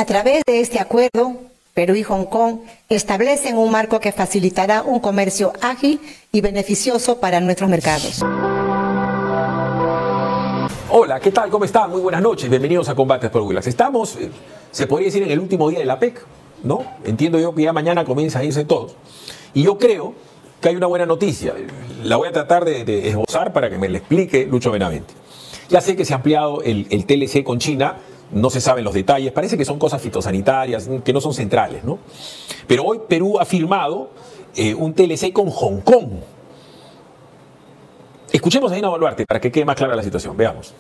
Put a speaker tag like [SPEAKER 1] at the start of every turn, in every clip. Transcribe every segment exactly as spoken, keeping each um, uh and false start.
[SPEAKER 1] A través de este acuerdo, Perú y Hong Kong establecen un marco que facilitará un comercio ágil y beneficioso para nuestros mercados.
[SPEAKER 2] Hola, ¿qué tal? ¿Cómo están? Muy buenas noches. Bienvenidos a Combates por Willax. Estamos, eh, se podría decir, en el último día de la P E C, ¿no? Entiendo yo que ya mañana comienza a irse todos. Y yo creo que hay una buena noticia. La voy a tratar de, de esbozar para que me la explique Lucho Benavente. Ya sé que se ha ampliado el, el T L C con China, no se saben los detalles, parece que son cosas fitosanitarias, que no son centrales, ¿no? Pero hoy Perú ha firmado eh, un T L C con Hong Kong. Escuchemos a Dina Boluarte para que quede más clara la situación. Veamos.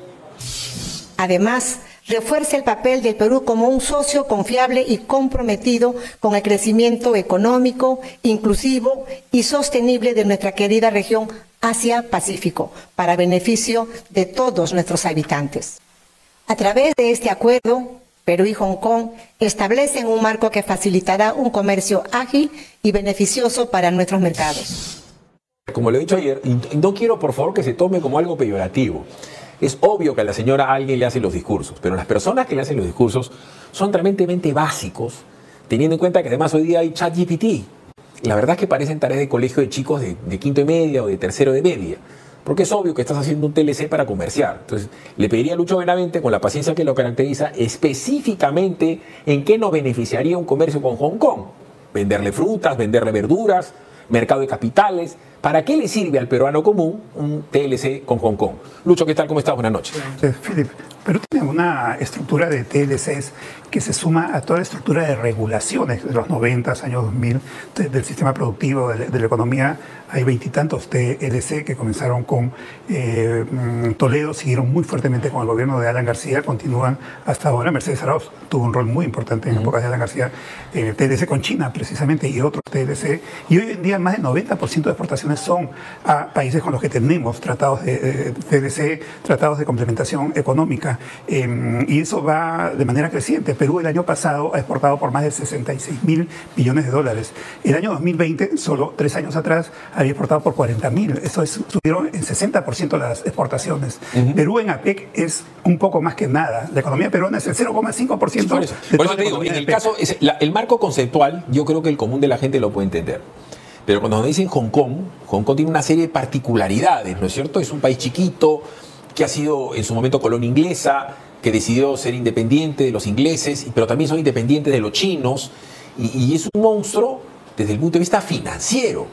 [SPEAKER 1] Además, refuerza el papel del Perú como un socio confiable y comprometido con el crecimiento económico, inclusivo y sostenible de nuestra querida región Asia-Pacífico, para beneficio de todos nuestros habitantes. A través de este acuerdo, Perú y Hong Kong establecen un marco que facilitará un comercio ágil y beneficioso para nuestros mercados.
[SPEAKER 2] Como lo he dicho ayer, no quiero por favor que se tome como algo peyorativo. Es obvio que a la señora alguien le hace los discursos, pero las personas que le hacen los discursos son tremendamente básicos, teniendo en cuenta que además hoy día hay ChatGPT. La verdad es que parecen tareas de colegio de chicos de, de quinto y media o de tercero de media, porque es obvio que estás haciendo un T L C para comerciar. Entonces, le pediría a Lucho Benavente, con la paciencia que lo caracteriza, específicamente en qué nos beneficiaría un comercio con Hong Kong. Venderle frutas, venderle verduras, mercado de capitales. ¿Para qué le sirve al peruano común un T L C con Hong Kong? Lucho, ¿qué tal? ¿Cómo estás? Buenas noches.
[SPEAKER 3] Philip, Perú tiene una estructura de T L Cs que se suma a toda la estructura de regulaciones de los noventa, años dos mil, de, del sistema productivo, de, de la economía. Hay veintitantos T L C que comenzaron con eh, Toledo, siguieron muy fuertemente con el gobierno de Alan García, continúan hasta ahora. Mercedes Arauz tuvo un rol muy importante en uh-huh. épocas de Alan García, en el T L C con China precisamente y otros T L C. Y hoy en día más del noventa por ciento de exportaciones son a países con los que tenemos tratados de, de T L C, tratados de complementación económica. Eh, y eso va de manera creciente. Perú el año pasado ha exportado por más de sesenta y seis mil millones de dólares. El año dos mil veinte, solo tres años atrás, había exportado por cuarenta mil. Eso es, subieron en sesenta por ciento las exportaciones. Uh-huh. Perú en A P E C es un poco más que nada. La economía peruana es el cero coma cinco por ciento.
[SPEAKER 2] Por eso, por eso te digo, en el caso, es, la, el marco conceptual, yo creo que el común de la gente lo puede entender. Pero cuando nos dicen Hong Kong, Hong Kong tiene una serie de particularidades, ¿no es cierto? Es un país chiquito, que ha sido en su momento colonia inglesa, que decidió ser independiente de los ingleses, pero también son independientes de los chinos, y, y es un monstruo desde el punto de vista financiero.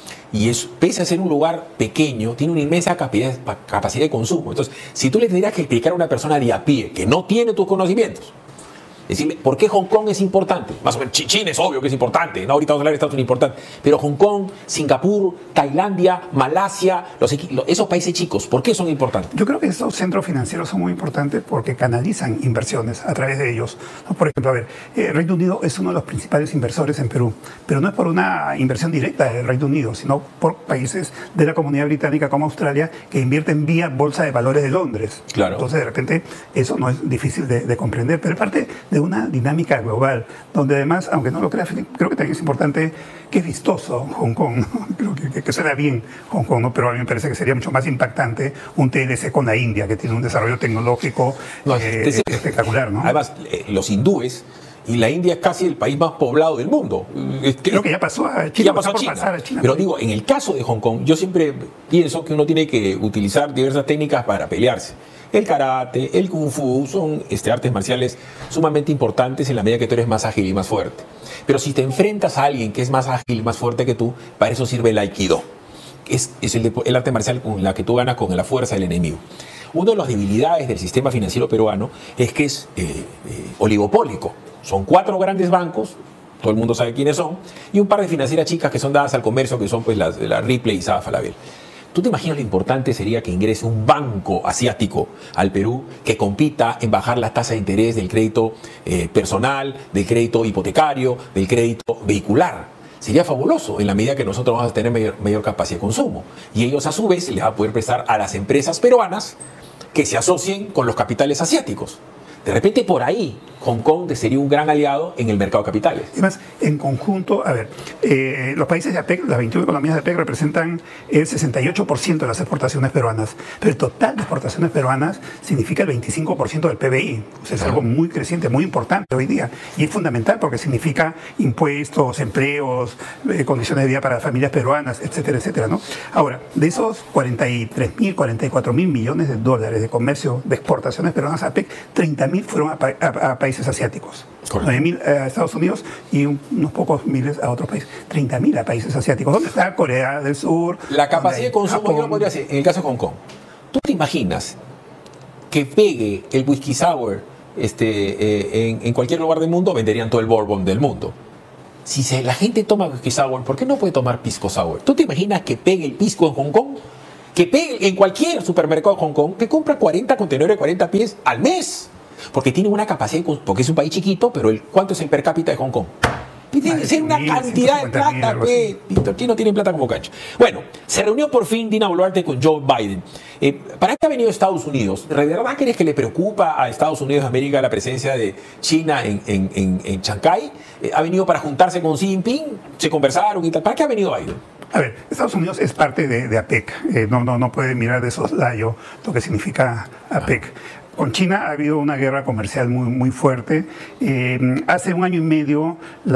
[SPEAKER 2] Y es, pese a ser un lugar pequeño, tiene una inmensa capacidad, capacidad de consumo. Entonces, si tú le tendrías que explicar a una persona de a pie que no tiene tus conocimientos, decirle, ¿por qué Hong Kong es importante? Más o menos, China es obvio que es importante, ¿no? Ahorita vamos a hablar de Estados Unidos importante, pero Hong Kong, Singapur, Tailandia, Malasia, los, esos países chicos, ¿por qué son importantes?
[SPEAKER 3] Yo creo que estos centros financieros son muy importantes porque canalizan inversiones a través de ellos. Por ejemplo, a ver, el Reino Unido es uno de los principales inversores en Perú, pero no es por una inversión directa del Reino Unido, sino por países de la comunidad británica como Australia que invierten vía Bolsa de Valores de Londres.
[SPEAKER 2] Claro.
[SPEAKER 3] Entonces, de repente, eso no es difícil de, de comprender, pero es parte de una dinámica global, donde además, aunque no lo crea, creo que también es importante que es vistoso Hong Kong, creo que, que, que suena bien Hong Kong, ¿no? Pero a mí me parece que sería mucho más impactante un T L C con la India, que tiene un desarrollo tecnológico no, eh, es, espectacular, ¿no?
[SPEAKER 2] Además, eh, los hindúes, y la India es casi el país más poblado del mundo.
[SPEAKER 3] Creo que ya pasó a China.
[SPEAKER 2] Ya pasó a China.
[SPEAKER 3] a China.
[SPEAKER 2] Pero digo, en el caso de Hong Kong, yo siempre pienso que uno tiene que utilizar diversas técnicas para pelearse. El karate, el kung fu son este, artes marciales sumamente importantes en la medida que tú eres más ágil y más fuerte. Pero si te enfrentas a alguien que es más ágil y más fuerte que tú, para eso sirve el aikido. Es, es el, el arte marcial con la que tú ganas con la fuerza del enemigo. Una de las debilidades del sistema financiero peruano es que es eh, eh, oligopólico. Son cuatro grandes bancos, todo el mundo sabe quiénes son, y un par de financieras chicas que son dadas al comercio, que son pues las, la Ripley y Saba Falabella. ¿Tú te imaginas lo importante sería que ingrese un banco asiático al Perú que compita en bajar la tasa de interés del crédito eh, personal, del crédito hipotecario, del crédito vehicular? Sería fabuloso en la medida que nosotros vamos a tener mayor, mayor capacidad de consumo. Y ellos a su vez les van a poder prestar a las empresas peruanas que se asocien con los capitales asiáticos. De repente por ahí Hong Kong sería un gran aliado en el mercado de capitales.
[SPEAKER 3] Además, en conjunto, a ver, eh, los países de APEC, las veintiuna economías de APEC representan el sesenta y ocho por ciento de las exportaciones peruanas, pero el total de exportaciones peruanas significa el veinticinco por ciento del P B I. O sea, es algo muy creciente, muy importante hoy día, y es fundamental porque significa impuestos, empleos, eh, condiciones de vida para familias peruanas, etcétera, etcétera, ¿no? Ahora, de esos cuarenta y tres mil, cuarenta y cuatro mil millones de dólares de comercio de exportaciones peruanas a APEC, treinta mil fueron a, a, a países asiáticos, nueve mil a Estados Unidos y unos pocos miles a otros países, treinta mil a países asiáticos. ¿Dónde está Corea del Sur?
[SPEAKER 2] La capacidad de consumo Japón. Yo lo podría hacer en el caso de Hong Kong. ¿Tú te imaginas que pegue el whisky sour este, eh, en, en cualquier lugar del mundo? Venderían todo el bourbon del mundo. Si se, la gente toma whisky sour, ¿por qué no puede tomar pisco sour? ¿Tú te imaginas que pegue el pisco en Hong Kong? Que pegue en cualquier supermercado de Hong Kong, que compra cuarenta contenedores de cuarenta pies al mes. Porque tiene una capacidad, porque es un país chiquito, pero el, ¿cuánto es el per cápita de Hong Kong? Tiene que ser una cantidad de plata, que los chinos tienen plata como cancha. Bueno, se reunió por fin Dina Boluarte con Joe Biden. Eh, ¿Para qué ha venido Estados Unidos? ¿De verdad crees que le preocupa a Estados Unidos de América la presencia de China en, en, en, en Shanghái? Eh, ¿Ha venido para juntarse con Xi Jinping? ¿Se conversaron y tal? ¿Para qué ha venido Biden?
[SPEAKER 3] A ver, Estados Unidos es parte de, de APEC. Eh, no, no, no puede mirar de soslayo lo que significa APEC. Con China ha habido una guerra comercial muy, muy fuerte. Eh, hace un año y medio,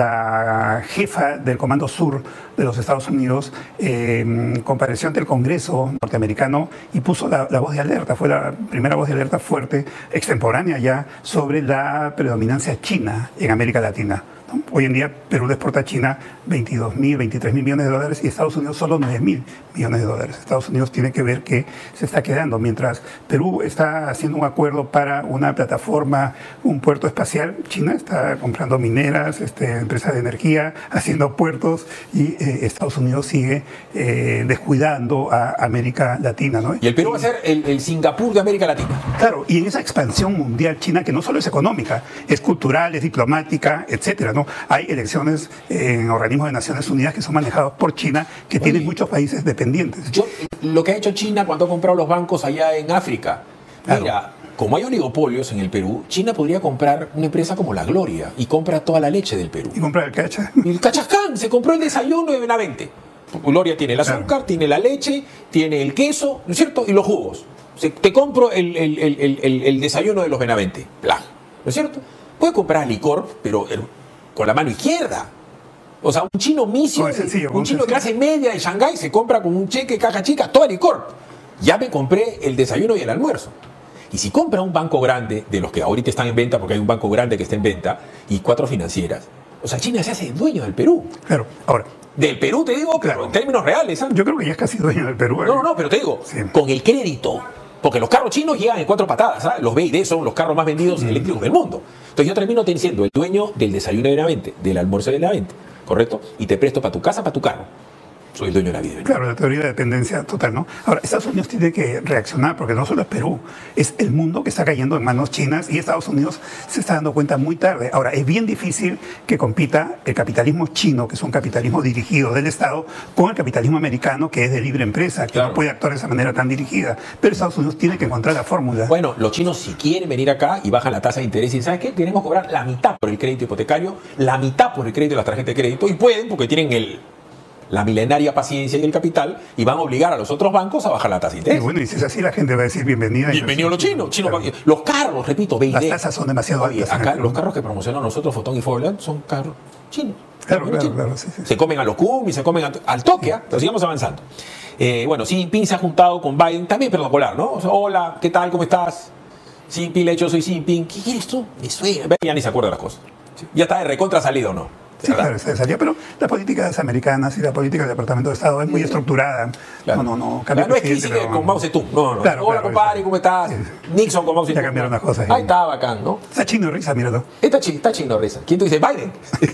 [SPEAKER 3] la jefa del Comando Sur de los Estados Unidos eh, compareció ante el Congreso norteamericano y puso la, la voz de alerta. Fue la primera voz de alerta fuerte, extemporánea ya, sobre la predominancia china en América Latina. Hoy en día Perú le exporta a China veintidós mil, veintitrés mil millones de dólares y Estados Unidos solo nueve mil millones de dólares. Estados Unidos tiene que ver que se está quedando. Mientras Perú está haciendo un acuerdo para una plataforma, un puerto espacial, China está comprando mineras, este, empresas de energía, haciendo puertos y eh, Estados Unidos sigue eh, descuidando a América Latina, ¿no?
[SPEAKER 2] Y el Perú va a ser el, el Singapur de América Latina.
[SPEAKER 3] Claro, y en esa expansión mundial china, que no solo es económica, es cultural, es diplomática, etcétera, ¿no? Hay elecciones en organismos de Naciones Unidas que son manejados por China, que Oye, tienen muchos países dependientes.
[SPEAKER 2] Yo, lo que ha hecho China cuando ha comprado los bancos allá en África, mira, claro. Como hay oligopolios en el Perú, China podría comprar una empresa como La Gloria y compra toda la leche del Perú.
[SPEAKER 3] Y compra el cacha.
[SPEAKER 2] El cachascán, se compró el desayuno de Benavente. Gloria tiene el azúcar, claro. Tiene la leche, tiene el queso, ¿no es cierto? Y los jugos. Se, te compro el, el, el, el, el desayuno de los Benavente, bla, ¿no es cierto? Puede comprar licor, pero el, con la mano izquierda. O sea, un chino misio, no, sencillo, un chino de clase media de Shanghái se compra con un cheque caja chica todo el licor. Ya me compré el desayuno y el almuerzo. Y si compra un banco grande, de los que ahorita están en venta, porque hay un banco grande que está en venta, y cuatro financieras, o sea, China se hace dueño del Perú.
[SPEAKER 3] Claro, ahora.
[SPEAKER 2] Del Perú, te digo, claro, pero en términos reales. ¿eh?
[SPEAKER 3] Yo creo que ya es casi dueño del Perú. ¿eh?
[SPEAKER 2] No, no, no, pero te digo, sí. Con el crédito. Porque los carros chinos llegan en cuatro patadas, ¿sabes? Los B y D son los carros más vendidos mm. eléctricos del mundo. Entonces yo termino siendo el dueño del desayuno de Benavente, del almuerzo de Benavente, ¿correcto? Y te presto para tu casa, para tu carro. Soy el dueño de la vida.
[SPEAKER 3] Claro, la teoría de dependencia total, ¿no? Ahora, Estados Unidos tiene que reaccionar, porque no solo es Perú, es el mundo que está cayendo en manos chinas y Estados Unidos se está dando cuenta muy tarde. Ahora, es bien difícil que compita el capitalismo chino, que es un capitalismo dirigido del Estado, con el capitalismo americano, que es de libre empresa, que claro. no puede actuar de esa manera tan dirigida. Pero Estados Unidos tiene que encontrar la fórmula.
[SPEAKER 2] Bueno, los chinos si quieren venir acá y bajan la tasa de interés y ¿sabes qué? Queremos cobrar la mitad por el crédito hipotecario, la mitad por el crédito de las tarjetas de crédito y pueden porque tienen el... la milenaria paciencia y el capital y van a obligar a los otros bancos a bajar la tasa de interés.
[SPEAKER 3] Y bueno, y si es así, la gente va a decir bienvenida.
[SPEAKER 2] Bienvenido a los chinos. Chino, claro. Los carros, repito, B y D.
[SPEAKER 3] Las tasas son demasiado altas.
[SPEAKER 2] Acá los carros que promocionan nosotros, Fotón y Forland, son carros chinos.
[SPEAKER 3] Claro, claro,
[SPEAKER 2] chinos.
[SPEAKER 3] claro. Sí, sí.
[SPEAKER 2] Se comen a los Q M y se comen a, al toque, ¿eh? Pero sigamos avanzando. Eh, bueno, Xi Jinping se ha juntado con Biden, también protocolar, ¿no? O sea, hola, ¿qué tal? ¿Cómo estás? Xi Jinping le ha hecho, soy Xi Jinping. ¿Qué quieres tú? Me suena. Ya ni se acuerda de las cosas. Ya está de recontra salido, ¿no?
[SPEAKER 3] Sí, claro, se salía, pero las políticas americanas y la política del Departamento de Estado es muy estructurada.
[SPEAKER 2] Claro.
[SPEAKER 3] No, no, no.
[SPEAKER 2] Cambia no es que sigue pero... con Mao Zedong. No, no.
[SPEAKER 3] Claro,
[SPEAKER 2] hola,
[SPEAKER 3] claro,
[SPEAKER 2] compadre, ¿cómo estás? Sí. Nixon con Mao Zedong.
[SPEAKER 3] Ya cambiaron las cosas.
[SPEAKER 2] Ahí está, bacán, ¿no?
[SPEAKER 3] Está chino de risa, míralo.
[SPEAKER 2] Está, chi está chino de risa. ¿Quién tú dices? Biden.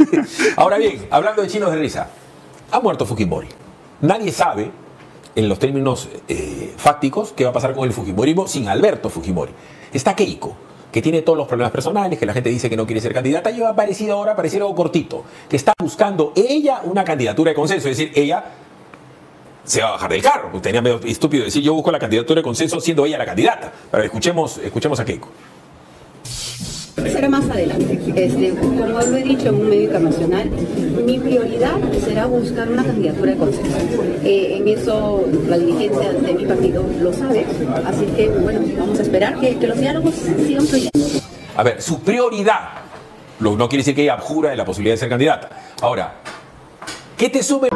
[SPEAKER 2] Ahora bien, hablando de chinos de risa, ha muerto Fujimori. Nadie sabe, en los términos eh, fácticos, qué va a pasar con el Fujimorismo sin Alberto Fujimori. Está Keiko, que tiene todos los problemas personales, que la gente dice que no quiere ser candidata, y ha aparecido ahora, apareciera algo cortito, que está buscando ella una candidatura de consenso, es decir, ella se va a bajar del carro. Tenía medio estúpido decir yo busco la candidatura de consenso siendo ella la candidata. Pero escuchemos, escuchemos a Keiko.
[SPEAKER 4] Será más adelante. Este, como lo he dicho en un medio internacional, mi prioridad será buscar una candidatura de consenso. Eh, en eso la dirigencia de mi partido lo sabe, así que bueno, vamos a esperar que, que los diálogos sigan fluyendo.
[SPEAKER 2] A ver, su prioridad, lo, no quiere decir que ella abjura de la posibilidad de ser candidata. Ahora, ¿qué te suma